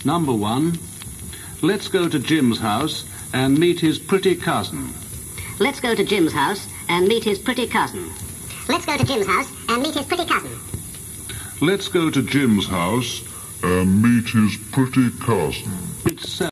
Number 1. Let's go to Jim's house and meet his pretty cousin. Let's go to Jim's house and meet his pretty cousin. Let's go to Jim's house and meet his pretty cousin. Let's go to Jim's house and meet his pretty cousin. It's